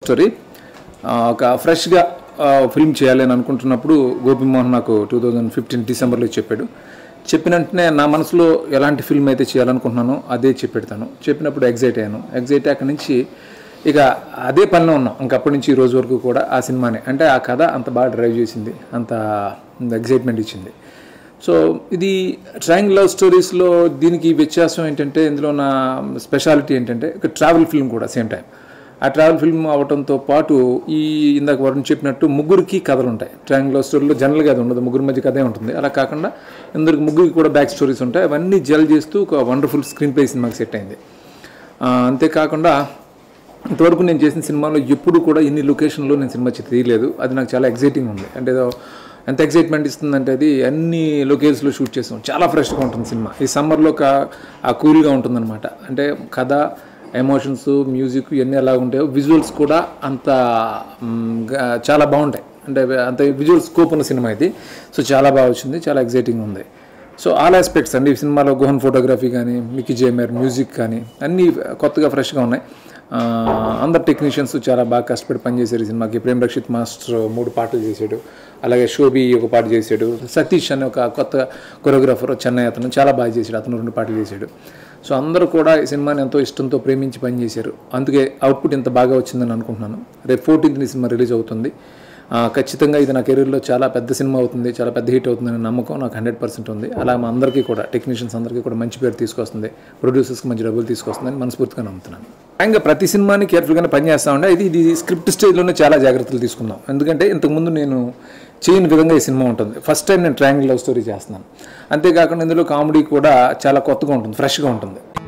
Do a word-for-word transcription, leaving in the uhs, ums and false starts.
Story ఒక ఫ్రెష్గా film చేయాలని అనుకుంటున్నప్పుడు గోపిమోహన్ నాకు టూ థౌజండ్ ఫిఫ్టీన్ డిసెంబర్లో చెప్పాడు. చెప్పిన వెంటనే నా మనసులో ఎలాంటి ఫిల్మ్ అయితే చేయాలనుకుంటున్నానో అదే చెప్పెడతాను. చెప్పినప్పుడు ఎగ్జైట్ అయ్యాను. ఎగ్జైట్ అక్కడి నుంచి ఇక అదే పనిలో ఉన్నాం. ఇంకప్పటి నుంచి ఈ రోజు వరకు కూడా ఆ సినిమానే, అంటే ఆ కథ అంత బాగా డ్రైవ్ చేసింది, అంత ఎగ్జైట్మెంట్ ఇచ్చింది. సో ఇది ట్రయాంగిల్ లవ్ స్టోరీస్లో దీనికి వ్యత్యాసం ఏంటంటే, ఇందులో నా స్పెషాలిటీ ఏంటంటే ఒక ట్రావెల్ ఫిల్మ్ కూడా సేమ్ టైం. ఆ ట్రావెల్ ఫిల్మ్ అవడంతో పాటు ఈ ఇందాక వరుణ్ చెప్పినట్టు ముగ్గురికి కథలు ఉంటాయి. ట్రయాంగిల్ లవ్ స్టోరీలో జనరల్గా అది ఉండదు, ముగ్గురు మధ్య కథే ఉంటుంది. అలా కాకుండా ఇందరికి ముగ్గురికి కూడా బ్యాక్ స్టోరీస్ ఉంటాయి. అవన్నీ జెల్ చేస్తూ ఒక వండర్ఫుల్ స్క్రీన్ ప్లే సినిమాకి సెట్ అయింది. అంతేకాకుండా ఇంతవరకు నేను చేసిన సినిమాలో ఎప్పుడు కూడా ఇన్ని లొకేషన్లో నేను సినిమా తీయలేదు. అది నాకు చాలా ఎగ్జైటింగ్ ఉంది. అంటే ఏదో ఎంత ఎగ్జైట్మెంట్ ఇస్తుందంటే అది అన్ని లొకేషన్స్లో షూట్ చేస్తాం. చాలా ఫ్రెష్గా ఉంటుంది సినిమా. ఈ సమ్మర్లో ఆ కూల్గా ఉంటుందన్నమాట. అంటే కథ, ఎమోషన్స్, మ్యూజిక్ ఇవన్నీ ఎలా ఉంటాయో విజువల్స్ కూడా అంత చాలా బాగుంటాయి. అంటే అంత విజువల్ స్కోప్ ఉన్న సినిమా ఇది. సో చాలా బాగా వచ్చింది, చాలా ఎగ్జైటింగ్ ఉంది. సో ఆల్ ఆస్పెక్ట్స్ అండి ఈ సినిమాలో. గోహన్ ఫోటోగ్రఫీ కానీ, మికీ జేమర్ మ్యూజిక్ కానీ అన్నీ కొత్తగా ఫ్రెష్గా ఉన్నాయి. అందరు టెక్నీషియన్స్ చాలా బాగా కష్టపడి పనిచేశారు ఈ సినిమాకి. ప్రేమ్ రక్షిత్ మాస్టర్ మూడు పాటలు చేశాడు, అలాగే శోభి ఒక పాట చేశాడు, సతీష్ అనే ఒక కొత్త కొరియోగ్రాఫర్ చెన్నై అతను చాలా బాగా చేశాడు, అతను రెండు పాటలు చేశాడు. సో అందరూ కూడా ఈ సినిమాని ఎంతో ఇష్టంతో ప్రేమించి పనిచేశారు. అందుకే అవుట్పుట్ ఇంత బాగా వచ్చిందని అనుకుంటున్నాను. రేపు ఫోర్టీన్త్ని సినిమా రిలీజ్ అవుతుంది. ఖచ్చితంగా ఇది నా కెరీర్లో చాలా పెద్ద సినిమా అవుతుంది, చాలా పెద్ద హిట్ అవుతుందనే నమ్మకం నాకు హండ్రెడ్ పర్సెంట్ ఉంది. అలా మా అందరికీ కూడా, టెక్నీషియన్స్ అందరికీ కూడా మంచి పేరు తీసుకొస్తుంది, ప్రొడ్యూసర్స్కి మంచి డబ్బులు తీసుకొస్తుందని మనస్ఫూర్తిగా నమ్ముతున్నాను. ఇంకా ప్రతి సినిమాని కేర్ఫుల్గానే పనిచేస్తామంటే ఇది ఇది స్క్రిప్ట్ స్టేజ్లోనే చాలా జాగ్రత్తలు తీసుకుందాం. ఎందుకంటే ఇంతకుముందు నేను చేయని విధంగా ఈ సినిమా ఉంటుంది. ఫస్ట్ టైం నేను ట్రయాంగిల్ లవ్ స్టోరీ చేస్తున్నాను. అంతేకాకుండా ఇందులో కామెడీ కూడా చాలా కొత్తగా ఉంటుంది, ఫ్రెష్గా ఉంటుంది.